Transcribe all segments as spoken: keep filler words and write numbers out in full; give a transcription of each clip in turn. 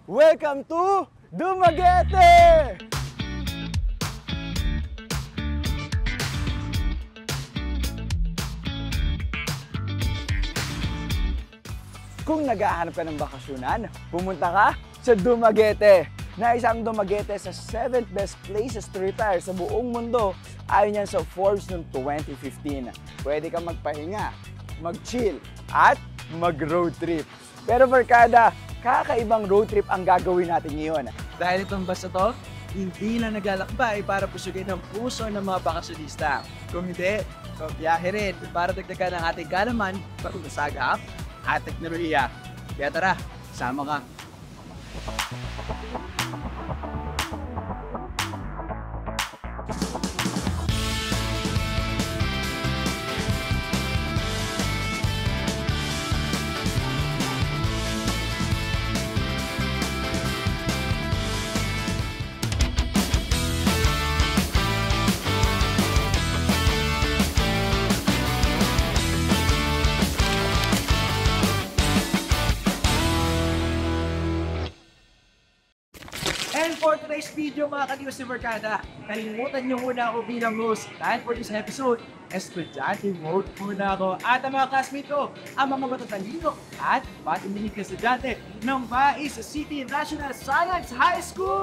Welcome to Dumaguete! Kung naghahanap ka ng bakasyonan, pumunta ka sa Dumaguete, na isang Dumaguete sa seventh best places to retire sa buong mundo ayon yan sa Forbes noong twenty fifteen. Pwede kang magpahinga, mag-chill, at mag-road trip. Pero barkada, kakaibang road trip ang gagawin natin ngayon. Dahil itong bus na to, hindi lang naglalakbay para pusugin ang puso ng mga bakasyonista. Kung hindi, biyahe rin para dagdagan ang ating kalaman, pag-usagap at teknolohiya. Kaya tara, sama ka. And for today's video mga ka-News ni Barkada, kalimutan nyo muna ako bilang host. Dahil for this episode, estudyante mode muna ako at ang mga classmate ko, ang mga matatalino at patinig na estudyante ng Bais City National Science High School!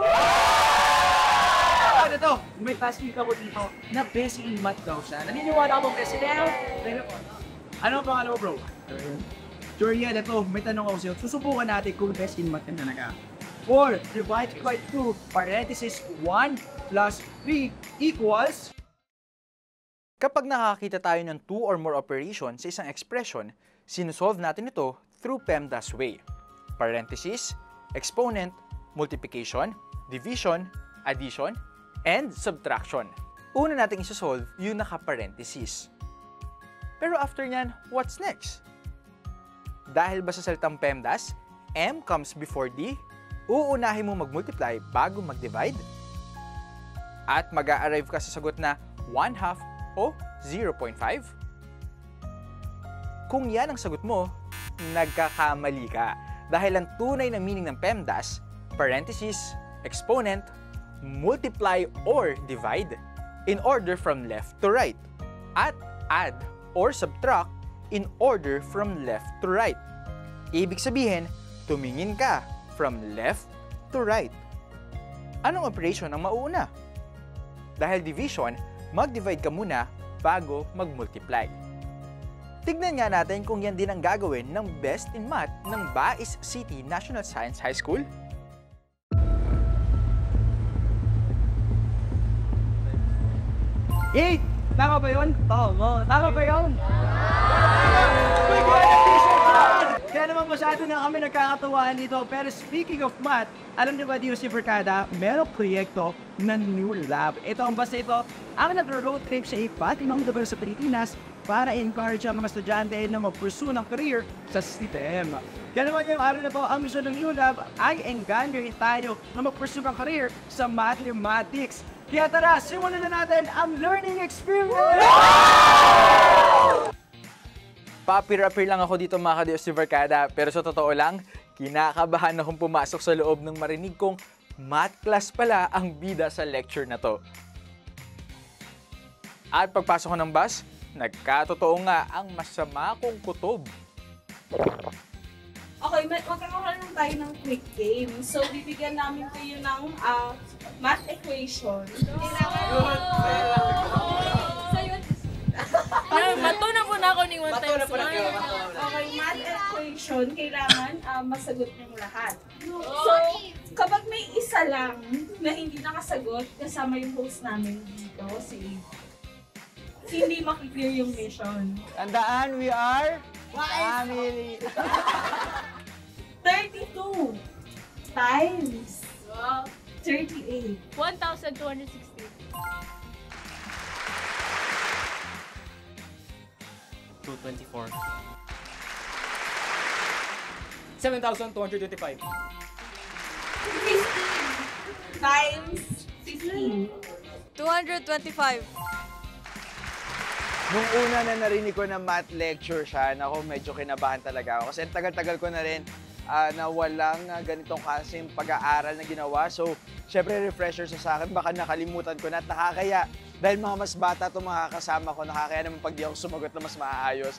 Ano to? May classmate ako dito na best in math daw siya. Naniniwala ako best in math? Ano ang pangalan mo, bro? Jorian, ito, may tanong ako sa'yo. Susubukan natin kung best in math ka talaga. four divided by two, parenthesis one plus three equals... Kapag nakakita tayo ng two or more operations sa isang expression, sinusolve natin ito through PEMDAS way. Parenthesis, exponent, multiplication, division, addition, and subtraction. Una nating isosolve yung naka-parenthesis. Pero after nyan, what's next? Dahil ba sa salitang PEMDAS, M comes before D, uunahin mo mag-multiply bago mag-divide? At mag-a-arrive ka sa sagot na one half o zero point five? Kung yan ang sagot mo, nagkakamali ka. Dahil ang tunay na meaning ng PEMDAS, parenthesis, exponent, multiply or divide, in order from left to right. At add or subtract in order from left to right. Ibig sabihin, tumingin ka from left to right. Anong operation ang mauuna? Dahil division, mag-divide ka muna bago mag-multiply. Tignan nga natin kung yan din ang gagawin ng best in math ng Bais City National Science High School. eight! Tama ba yun? Tama. Tama ba yun? Kaya naman masyado na kami nagkakatawaan dito. Pero speaking of math, alam niyo ba dito si Barkada, merong proyekto na new lab. Ito ang basta ito, ang nag-road trip sa iba't ibang lugar sa Pilipinas para encourage ang mga estudyante na mag-pursue ng career sa S T E M. Kaya naman yung araw na to, ang mission ng new lab ay engganyo tayo na mag-pursue ng career sa mathematics. Kaya tara, simulan na natin ang learning experience! Papir-apir lang ako dito mga ka-Diyos ni Barkada, pero sa totoo lang, kinakabahan akong pumasok sa loob ng marinig kong math class pala ang bida sa lecture na to. At pagpasok ko ng bus, nagkatotoo nga ang masama kong kutob. Okay, magkakaroon tayo ng quick game. So, bibigyan namin kayo ng uh, math equation. Kailangan... So, yun. Mato na po na ako ni one times one. Okay, math equation, kailangan uh, masagot niyong lahat. So, kapag may isa lang na hindi nakasagot, kasama yung host namin dito, si hindi makiklear yung mission. Tandaan, we are family. thirty-two times thirty-eight. one thousand two hundred sixty. two twenty-four. seven thousand two hundred twenty-five. fifteen times fifteen. two hundred twenty-five. Nung una na narinig ko na math lecture siya, naku, medyo kinabahan talaga ako. Kasi tagal-tagal ko na rin ah, na walang ah, ganitong kasing pag-aaral na ginawa. So, syempre refresher siya sa akin. Baka nakalimutan ko na at nakakaya. Dahil mga mas bata itong mga kasama ko, nakakaya naman pag di ako sumagot na mas maayos.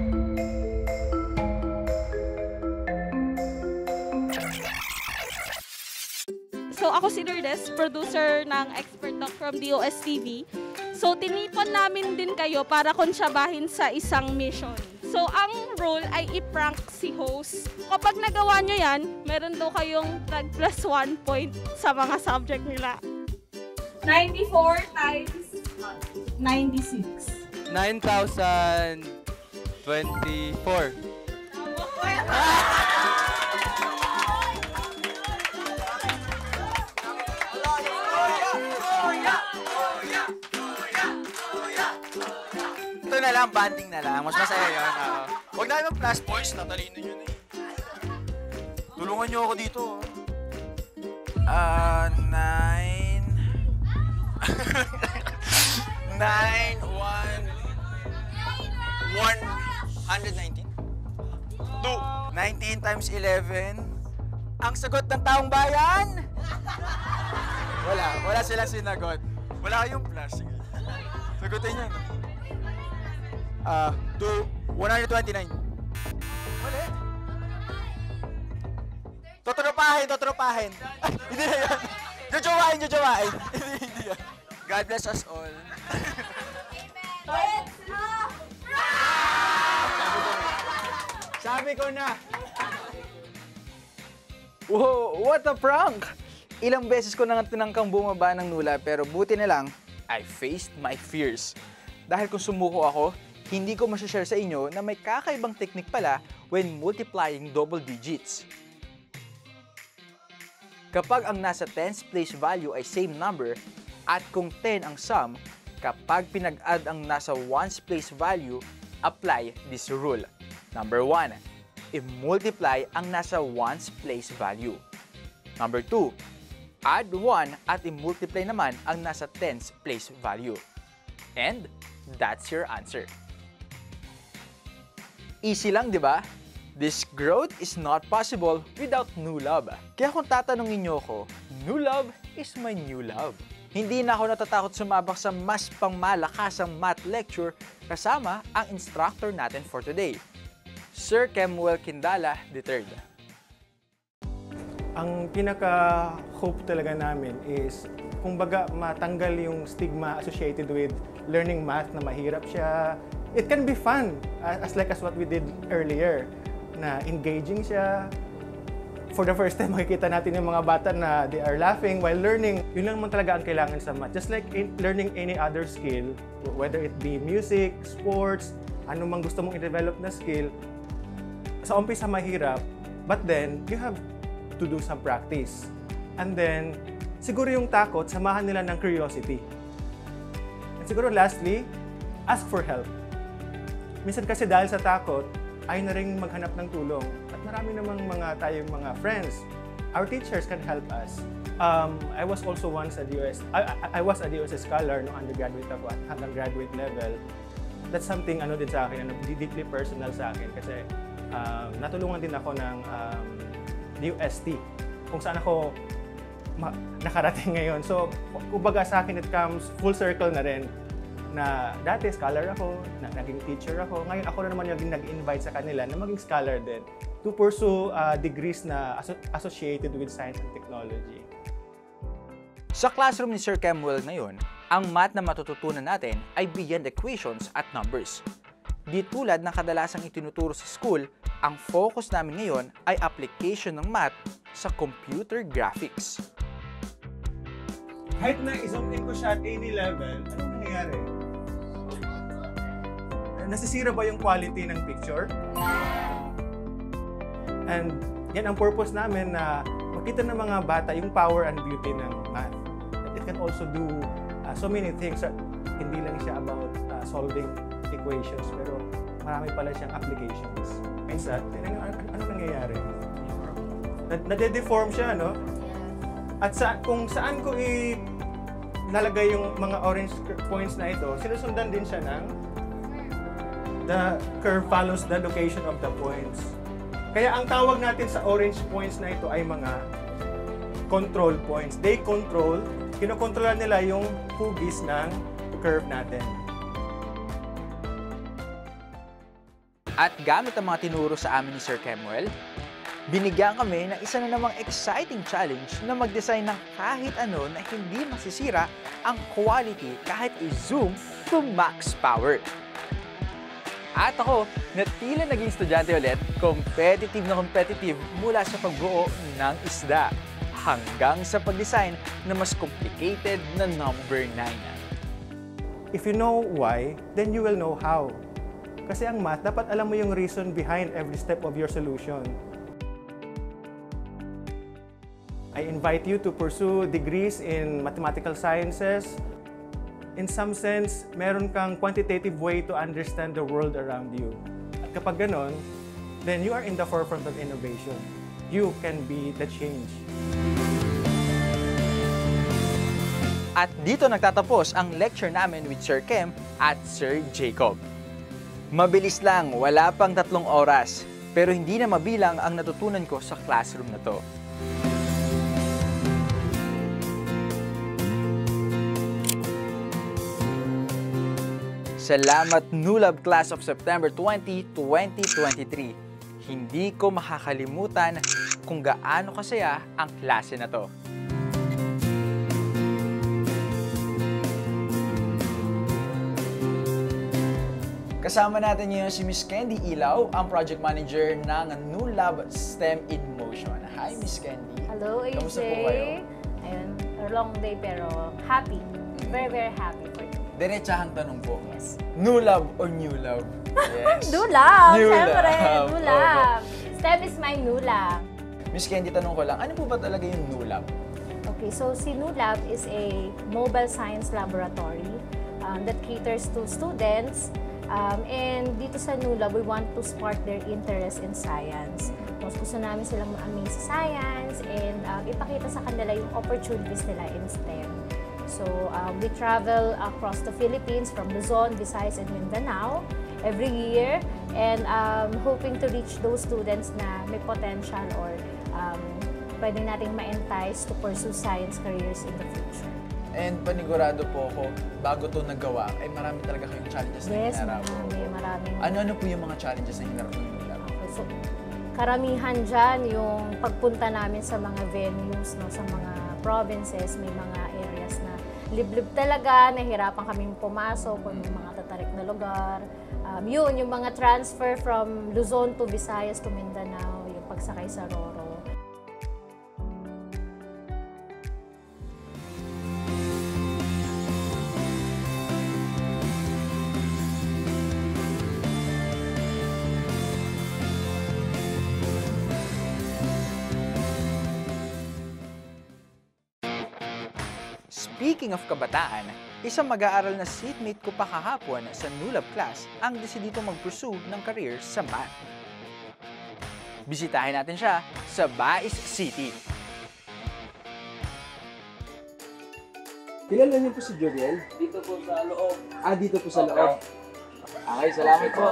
So ako si Lourdes, producer ng Expert Talk from D O S T V. So tinipon namin din kayo para konsyabahin sa isang mission. So ang role ay i-prank si host. Kapag nagawa nyo yan, meron daw kayong tag plus one point sa mga subject nila. ninety-four times ninety-six. nine thousand twenty-four. Ito na lang, banding na lang. Mas masaya yun. Oo. Huwag na mag plus points, natalino nyo na eh. Tulungan nyo ako dito. Ah, nine... nine, one... one hundred nineteen? two. nineteen times eleven. Ang sagot ng taong bayan? Wala, wala sila sinagot. Wala kayong plus. Sige. Sagutin nyo. Ah, to one hundred twenty-nine. Mali. Totropahin, totropahin. Ay, hindi na yan. Jojowain, jojowain. Hindi, hindi yan. God bless us all. Sabi ko na! Wow, what a prank! Ilang beses ko na nga tinangkang bumaba ng nula pero buti na lang, I faced my fears. Dahil kung sumuko ako, hindi ko masashare sa inyo na may kakaibang technique pala when multiplying double digits. Kapag ang nasa tens place value ay same number at kung ten ang sum, kapag pinag-add ang nasa ones place value, apply this rule. Number one, i-multiply ang nasa ones place value. Number two, add one at i-multiply naman ang nasa tens place value. And that's your answer. Easy lang, di ba? This growth is not possible without new love. Kaya kung tatanungin niyo ako, new love is my new love. Hindi na ako natatakot sumabak sa mas pangmalakasang math lecture kasama ang instructor natin for today, Sir Kemuel Quindala the third. Ang pinaka-hope talaga namin is kung baga matanggal yung stigma associated with learning math na mahirap siya. It can be fun, as like as what we did earlier, na engaging siya. For the first time, makikita natin yung mga bata na they are laughing while learning. Yun lang naman talaga ang kailangan sa math. Just like in learning any other skill, whether it be music, sports, anumang gusto mong i-develop na skill, sa umpisa mahirap, but then you have to do some practice. And then, siguro yung takot, samahan nila ng curiosity. And siguro lastly, ask for help. Minsan kasi dahil sa takot, ay na rin maghanap ng tulong. At marami namang mga tayong mga friends. Our teachers can help us. Um, I was also once a D O S, I, I, I was a D O S scholar no undergraduate ako at hanggang graduate level. That's something ano din sa akin, ano, deeply personal sa akin kasi um, natulungan din ako ng um, D O S T kung saan ako nakarating ngayon. So, kumbaga sa akin it comes full circle na rin na dati scholar ako, na naging teacher ako. Ngayon ako na naman yung nag-invite sa kanila na maging scholar din to pursue uh, degrees na aso associated with science and technology. Sa classroom ni Sir Kemuel ngayon, ang math na matututunan natin ay beyond equations at numbers. Di tulad ng kadalasang itinuturo sa school, ang focus namin ngayon ay application ng math sa computer graphics. Kahit na i-zoom in ko siya at any level, anong nangyayari? Nasisira ba yung quality ng picture? And yan ang purpose namin na makita ng mga bata yung power and beauty ng math. It can also do uh, so many things. Hindi lang siya about uh, solving equations, pero marami pala siyang applications. Minsan, ano, ano, ano nangyayari? Nade-deform siya, no? At sa, kung saan ko ilalagay yung mga orange points na ito, sinusundan din siya ng the curve follows the location of the points. Kaya ang tawag natin sa orange points na ito ay mga control points. They control, kinokontrolan nila yung hugis ng curve natin. At gamit ang mga tinuro sa amin ni Sir Kemuel, binigyan kami ng isa na namang exciting challenge na mag-design ng kahit ano na hindi masisira ang quality kahit i-zoom to max power. At ako, na tila naging estudyante ulit, competitive na competitive mula sa pagbuo ng isda hanggang sa pag-design na mas complicated na number nine. If you know why, then you will know how. Kasi ang math, dapat alam mo yung reason behind every step of your solution. I invite you to pursue degrees in mathematical sciences. In some sense, meron kang quantitative way to understand the world around you. At kapag ganon, then you are in the forefront of innovation. You can be the change. At dito nagtatapos ang lecture namin with Sir Kem at Sir Jacob. Mabilis lang, wala pang tatlong oras, pero hindi na mabilang ang natutunan ko sa classroom na to. Salamat NULAB Class of September twentieth, twenty twenty-three. Hindi ko makakalimutan kung gaano kasaya ang klase na to. Kasama natin ngayon si Miss Candy Ilaw, ang project manager ng NULAB STEM in Motion. Hi, Miss Candy. Hello, A J. Kamusta po kayo? Ayun, a long day pero happy. Very, very happy for you. Diretsahang tanong po. Yes. NULAB or new love? Yes. New love, New syempre. love. New love. STEM is my new love. Miss Candy, tanong ko lang, ano po ba talaga yung NULAB? Okay, so si NULAB is a mobile science laboratory um, that caters to students. Um, and dito sa NULAB, we want to spark their interest in science. Mas gusto namin silang ma-amaze sa science and um, ipakita sa kanila yung opportunities nila in STEM. So, um, we travel across the Philippines from Luzon, Visayas, and Mindanao every year and um, hoping to reach those students na may potential or um, pwede nating ma-entice to pursue science careers in the future. And panigurado po ako, bago to nagawa, ay marami talaga kayong challenges na Yes, hinarap. marami, marami. Ano-ano po yung mga challenges na hinarap ng NULAB? Okay, so, karamihan dyan yung pagpunta namin sa mga venues, no, sa mga provinces, may mga areas na liblib talaga, nahirapan kaming pumasok kung may mga tatarik na lugar. Um, yun, yung mga transfer from Luzon to Visayas to Mindanao, yung pagsakay sa Roro. Speaking of kabataan, isang mag-aaral na seatmate ko pa kahapon sa NULAB class ang desidito mag-pursue ng career sa math. Bisitahin natin siya sa Bais City. Kilala niyo po si Juriel? Dito po sa loob. Ah, dito po sa loob. Okay, salamat po.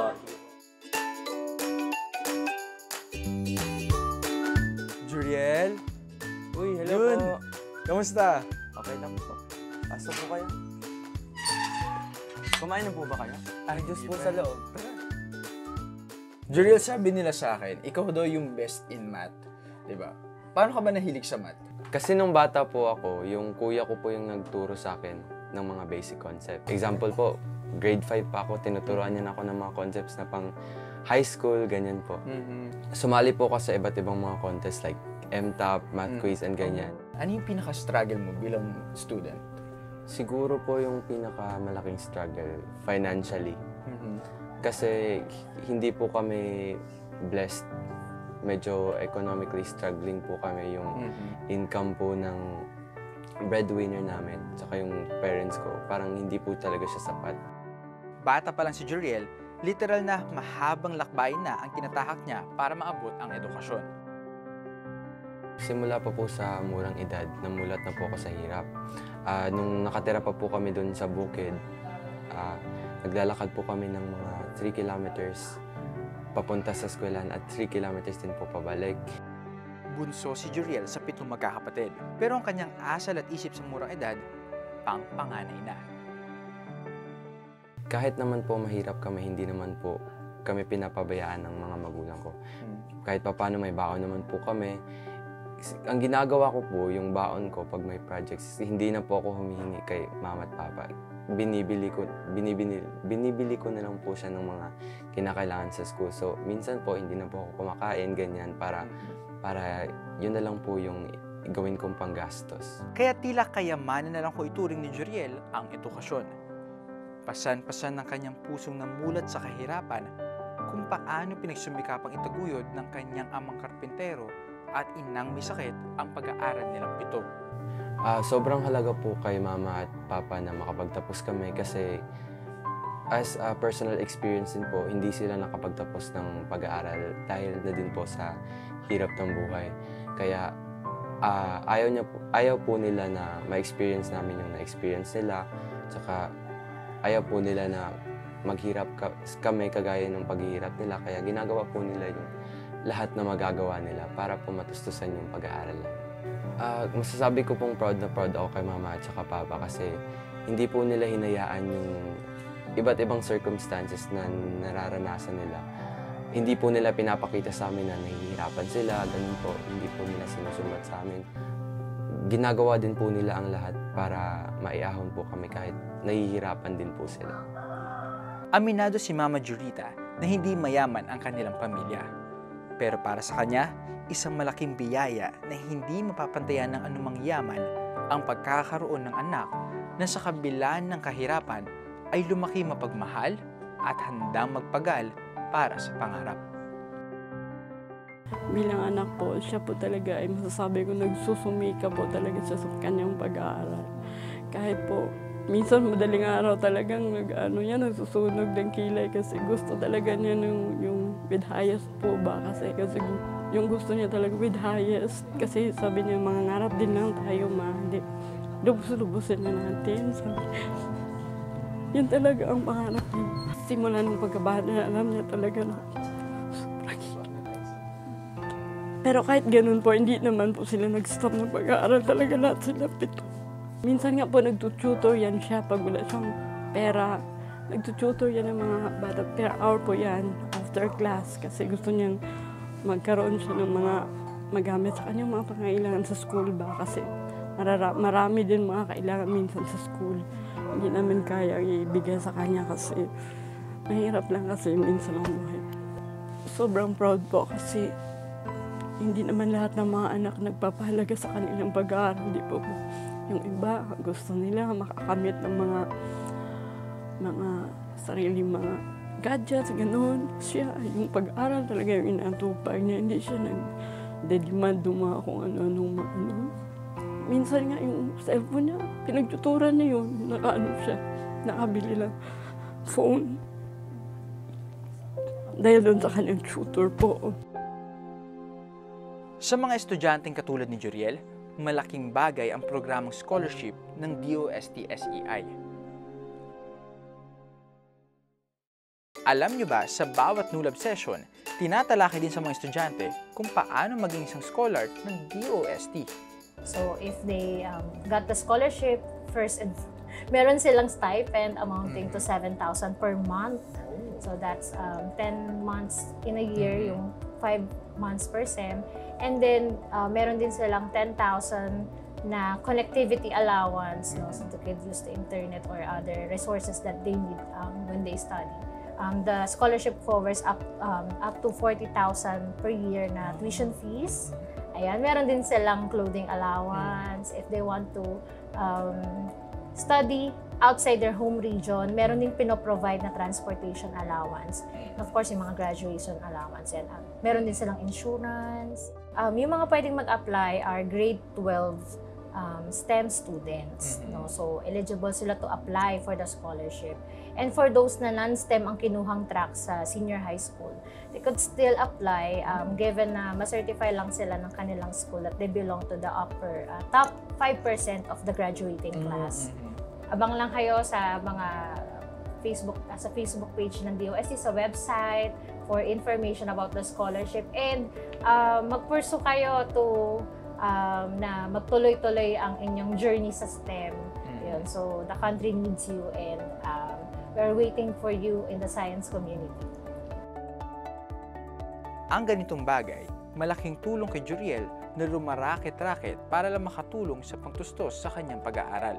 Juriel? Uy, hello Yun. po. Kamusta? Okay lang po. Pasok po kayo. Kumain na po ba kayo? Ah, Diyos po sa loob. Juriel, sabi nila sa akin, ikaw daw yung best in math. Diba? Paano ka ba nahilig sa math? Kasi nung bata po ako, yung kuya ko po yung nagturo sa akin ng mga basic concept. Example po, grade five pa ako, tinuturuan niya na ako ng mga concepts na pang high school, ganyan po. Mm-hmm. Sumali po ako sa iba't ibang mga contest like M TOP, Math Mm. Quiz, and ganyan. Ano yung pinaka-struggle mo bilang student? Siguro po yung pinakamalaking struggle financially. Mm-hmm. Kasi hindi po kami blessed. Medyo economically struggling po kami yung Mm-hmm. income po ng breadwinner namin. Tsaka yung parents ko, parang hindi po talaga siya sapat. Bata pa lang si Juriel, literal na mahabang lakbayin na ang tinatahak niya para maabot ang edukasyon. Simula pa po sa murang edad, namulat na po ako sa hirap. Uh, nung nakatira pa po kami doon sa bukid, uh, naglalakad po kami ng mga three kilometers papunta sa eskwelahan at three kilometers din po pabalik. Bunso si Juriel sa pitong magkakapatid, pero ang kanyang asal at isip sa murang edad, pang panganay na. Kahit naman po mahirap kami, hindi naman po kami pinapabayaan ng mga magulang ko. Kahit papaano may baon naman po kami. Ang ginagawa ko po, yung baon ko pag may projects, hindi na po ako humihingi kay mama at papa. Binibili ko, binibili, binibili ko na lang po siya ng mga kinakailangan sa school. So, minsan po, hindi na po ako kumakain, ganyan, para, para yun na lang po yung gawin kong panggastos. Kaya tila kayamanan na lang ko ituring ni Juriel ang edukasyon. Pasan-pasan ng kanyang pusong namulat sa kahirapan kung paano pinagsumikapang itaguyod ng kanyang amang karpintero at inang may sakit ang pag-aaral nilang pito. Uh, sobrang halaga po kay mama at papa na makapagtapos kami kasi as a personal experience din po, hindi sila nakapagtapos ng pag-aaral dahil na din po sa hirap ng buhay. Kaya uh, ayaw, niya po, ayaw po nila na ma-experience namin yung na-experience nila. Tsaka ayaw po nila na maghirap ka, kami kagaya ng paghihirap nila. Kaya ginagawa po nila yung lahat na magagawa nila para po matustusan yung pag-aaral. Uh, masasabi ko pong proud na proud ako kay mama at saka papa kasi hindi po nila hinayaan yung iba't ibang circumstances na nararanasan nila. Hindi po nila pinapakita sa amin na nahihirapan sila, ganun po. Hindi po nila sinusulat sa amin. Ginagawa din po nila ang lahat para maiahon po kami kahit nahihirapan din po sila. Aminado si Mama Jurita na hindi mayaman ang kanilang pamilya. Pero para sa kanya, isang malaking biyaya na hindi mapapantayan ng anumang yaman ang pagkakaroon ng anak na sa kabila ng kahirapan ay lumaki mapagmahal at handang magpagal para sa pangarap. Bilang anak po, siya po talaga ay masasabi ko nagsusumika po talaga siya sa kanyang pag-aaral. Kahit po, minsan madaling araw talagang nag, ano niya, nagsusunog ng kilay kasi gusto talaga niya yung, yung with highest po ba kasi, kasi yung gusto niya talaga with highest kasi sabi niya mga ngarap din lang tayo ma, hindi, lubos-lubusin na natin. Sabi, yun talaga ang pangarap niya. Simula ng pagkabata, alam niya talaga na sobrang hirap. Pero kahit ganun po, hindi naman po sila nag-stop ng pag-aaral. Talaga lahat sila pito. Minsan nga po nagtututor yan siya pag wala siyang pera. Nagtututor yan ng mga bata. Per hour po yan after class kasi gusto niyang magkaroon siya ng mga magamit sa kanyang mga pangailangan sa school ba kasi marara- marami din mga kailangan minsan sa school. Hindi namin kaya ibigay sa kanya kasi mahirap lang kasi minsan ang buhay. Sobrang proud po kasi hindi naman lahat ng mga anak nagpapahalaga sa kanilang pag-aaral. Hindi po po. Yung iba, gusto nila makakamit ng mga mga sariling mga gadgets, gano'n. Siya, yung pag-aaral talaga yung inatupag niya. Hindi siya nag-demand mga kung ano-anong ano. Minsan nga yung cellphone niya, pinagtuturan niya yun. Nakaano siya, nakabili lang phone. Dahil doon sa kanyang tutor po. Sa mga estudyanteng katulad ni Juriel, malaking bagay ang programang scholarship ng D O S T S E I. Alam niyo ba, sa bawat NULAB session, tinatalakay din sa mga estudyante kung paano maging isang scholar ng D O S T. So if they um, got the scholarship, first and meron silang stipend amounting to seven thousand per month. So that's um, ten months in a year, yung five months per sem. And then, uh, meron din silang ten thousand na connectivity allowance, no? So to get used to internet or other resources that they need um, when they study. Um, the scholarship covers up um, up to forty thousand per year na tuition fees. Ayan, meron din silang clothing allowance. If they want to um, study outside their home region, meron din pinoprovide na transportation allowance. Of course, yung mga graduation allowance. And, uh, meron din silang insurance. Um, yung mga pwedeng mag-apply are grade twelve um, STEM students. No? So, eligible sila to apply for the scholarship. And for those na non-STEM ang kinuhang track sa senior high school, they could still apply um, given na ma-certify lang sila ng kanilang school that they belong to the upper uh, top five percent of the graduating class. Abang lang kayo sa mga Facebook, uh, sa Facebook page ng D O S T, sa website, for information about the scholarship. And uh, mag-pursue kayo to um, na magtuloy-tuloy ang inyong journey sa STEM. Yun. So, the country needs you and um, we're waiting for you in the science community. Ang ganitong bagay, malaking tulong kay Juriel na lumarakit-rakit para lang makatulong sa pangtustos sa kanyang pag-aaral.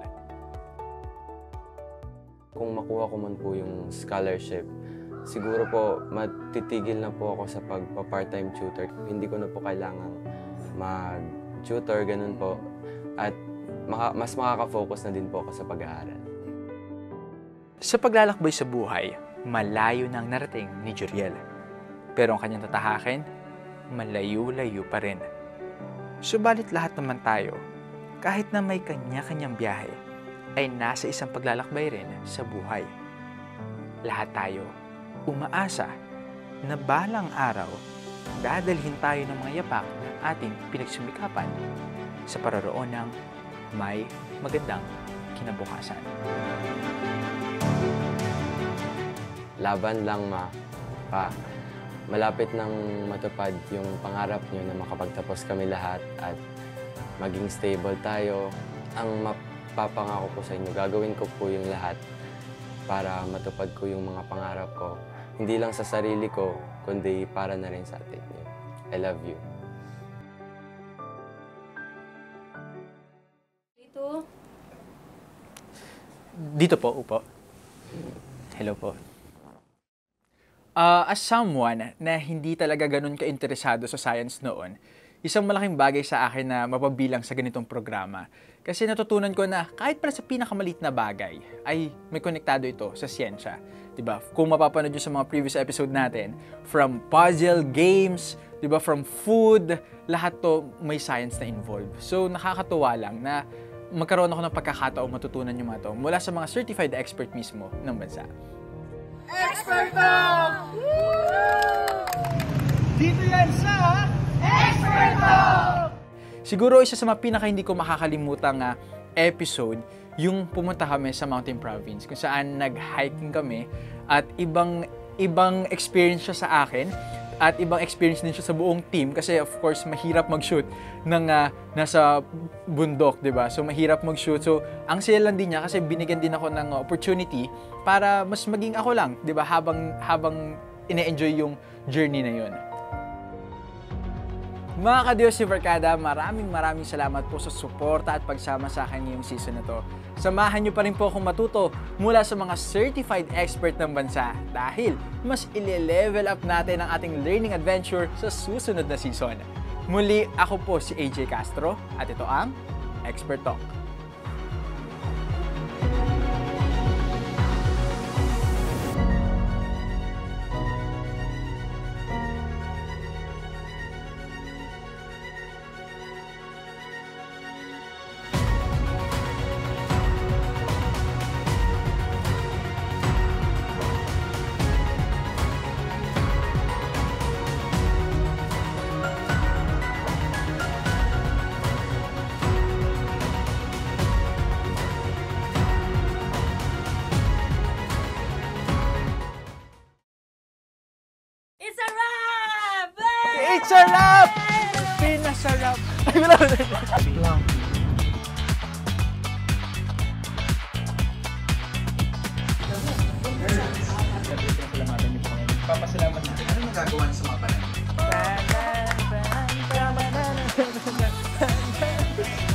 Kung makuha ko man po yung scholarship, siguro po matitigil na po ako sa pagpa-part-time tutor. Hindi ko na po kailangang mag-tutor, ganun po. At maka mas makaka-focus na din po ako sa pag-aaral. Sa paglalakbay sa buhay, malayo nang narating ni Juriel. Pero ang kanyang tatahakin, malayo-layo pa rin. Subalit lahat naman tayo, kahit na may kanya-kanyang biyahe, ay nasa isang paglalakbay rin sa buhay. Lahat tayo umaasa na balang araw, dadalhin tayo ng mga yapak na ating pinagsumikapan sa paroroon ng may magandang kinabukasan. Laban lang, ma. Pa. Malapit nang matupad yung pangarap nyo na makapagtapos kami lahat at maging stable tayo. Ang mapapangako ko sa inyo, gagawin ko po yung lahat para matupad ko yung mga pangarap ko. Hindi lang sa sarili ko, kundi para na rin sa atin. I love you. Dito. Dito po, upo. Hello po. Uh, as someone na hindi talaga ganun ka-interesado sa science noon, isang malaking bagay sa akin na mapabilang sa ganitong programa. Kasi natutunan ko na kahit para sa pinakamalit na bagay, ay may konektado ito sa siyensya. Diba? Kung mapapanood nyo sa mga previous episode natin, from puzzle, games, diba? From food, lahat to may science na involved. So nakakatuwa lang na magkaroon ako ng pagkakataong matutunan yung mga to mula sa mga certified expert mismo ng bansa. Expert Talk! Dito yan sa Expert Talk! Siguro isa sa mga pinaka hindi ko makakalimutang uh, episode, yung pumunta kami sa Mountain Province kung saan nag-hiking kami at ibang ibang experience siya sa akin at ibang experience din siya sa buong team kasi of course mahirap mag-shoot ng uh, nasa bundok, 'di ba? So mahirap mag-shoot. So ang saya lang din niya kasi binigyan din ako ng opportunity para mas maging ako lang, 'di ba? Habang habang ine-enjoy yung journey na 'yon. Mga ka-Diyos si Barkada, maraming maraming salamat po sa suporta at pagsama sa akin ngayong season na to. Samahan niyo pa rin po akong matuto mula sa mga certified expert ng bansa dahil mas ile-level up natin ang ating learning adventure sa susunod na season. Muli, ako po si A J Castro at ito ang Expert Talk. It's a wrap! It's a wrap! Pinasarap! Ay, wala ba? Lang. Papasalamat natin. Ano magagawa niyo sa mga panahon?